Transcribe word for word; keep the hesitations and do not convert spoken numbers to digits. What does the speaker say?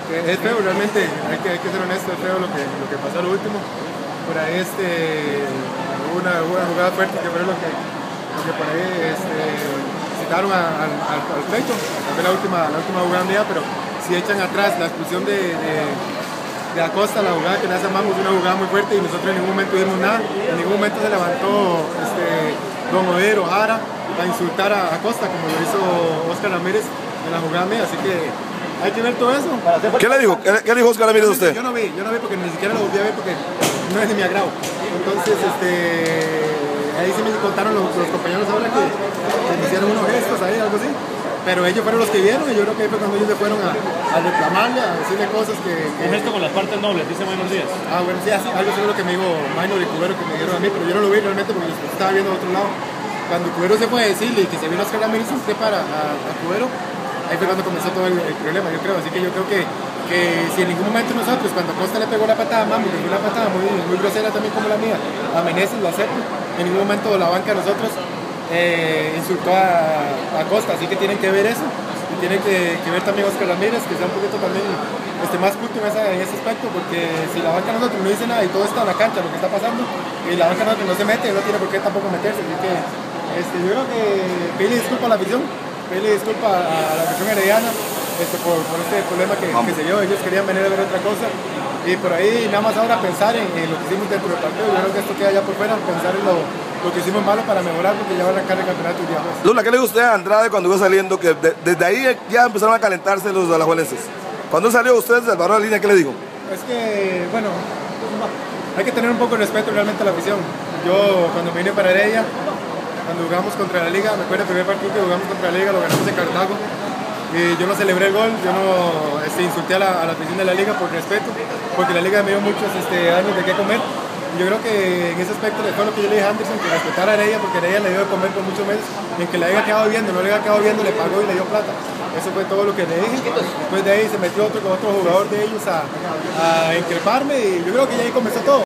Es feo, realmente, hay que, hay que ser honesto, es feo lo que, lo que pasó al último. Por ahí este, hubo una, una jugada fuerte que fue lo que, lo que por ahí este, citaron al, al, al pleito. Fue la última, la última jugada mía, pero si echan atrás la expulsión de, de, de Acosta, la jugada que le hace a Mangos, una jugada muy fuerte y nosotros en ningún momento vimos nada. En ningún momento se levantó este, Don Odero Jara a insultar a Acosta como lo hizo Oscar Ramírez en la jugada mía, así que hay que ver todo eso. ¿Qué le dijo? ¿Qué, qué dijo Oscar Ramírez a usted? Yo no vi, yo no vi porque ni siquiera lo volví a ver porque no es de mi agrado. Entonces, este, ahí sí me contaron los, los compañeros ahora que, que me hicieron unos gestos ahí, algo así. Pero ellos fueron los que vieron y yo creo que ahí fue cuando ellos se fueron a, a reclamarle, a decirle cosas que... que... Un gesto con las partes nobles, dice Maynor Díaz. Ah, bueno, sí, así, algo así es lo que me dijo Maynor y Cubero que me dijeron a mí, pero yo no lo vi realmente porque yo estaba viendo a otro lado. Cuando Cubero se fue a decirle que se vino a Oscar Ramírez usted para a, a Cubero, ahí fue cuando comenzó todo el, el problema, yo creo. Así que yo creo que, que si en ningún momento nosotros, cuando Costa le pegó la patada a Mami, que fue una patada muy, muy grosera también como la mía, a Meneses lo acepto, en ningún momento la banca de nosotros eh, insultó a, a Costa, así que tienen que ver eso. Y tienen que, que ver también a Oscar Ramírez, que sea un poquito también este, más culto en, esa, en ese aspecto, porque si la banca de nosotros no dice nada y todo está en la cancha, lo que está pasando, y la banca de nosotros no se mete, no tiene por qué tampoco meterse. Así que este, yo creo que pedirle disculpa a la afición, pedirle disculpa a, a la afición herediana este, por, por este problema que, que se dio. Ellos querían venir a ver otra cosa. Y por ahí nada más ahora pensar en, en lo que hicimos dentro del partido. Yo creo que esto queda ya por fuera, pensar en lo, lo que hicimos malo para mejorar, porque ya va a arrancar el campeonato y ya pues. Lula, ¿qué le dijo usted a Andrade cuando iba saliendo? Que de, desde ahí ya empezaron a calentarse los alajuelenses. Cuando salió usted desde el barrio de la línea, ¿qué le dijo? Es que, bueno, hay que tener un poco de respeto realmente a la afición. Yo cuando vine para Heredia, cuando jugamos contra la Liga, me acuerdo el primer partido que jugamos contra la Liga, lo ganamos en Cartago. Y yo no celebré el gol, yo no este, insulté a la, a la afición de la Liga por respeto, porque la Liga me dio muchos este, años de qué comer. Y yo creo que en ese aspecto fue lo que yo le dije a Anderson, que respetara a Heredia, porque Heredia le dio de comer por muchos meses, y en que la haya quedado viendo, no le haya quedado viendo, le pagó y le dio plata. Eso fue todo lo que le dije. Después de ahí se metió otro, otro jugador de ellos a, a increparme, y yo creo que ya ahí comenzó todo.